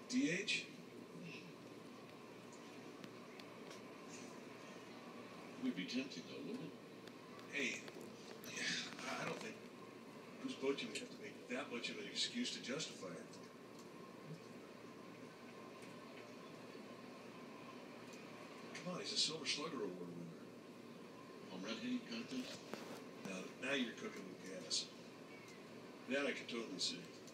DH? Would be tempting, though, wouldn't it? Hey, I don't think Bruce Bochy would have to make that much of an excuse to justify it. Come on, he's a Silver Slugger Award winner. Home run hitting contest? Now you're cooking with gas. That I can totally see.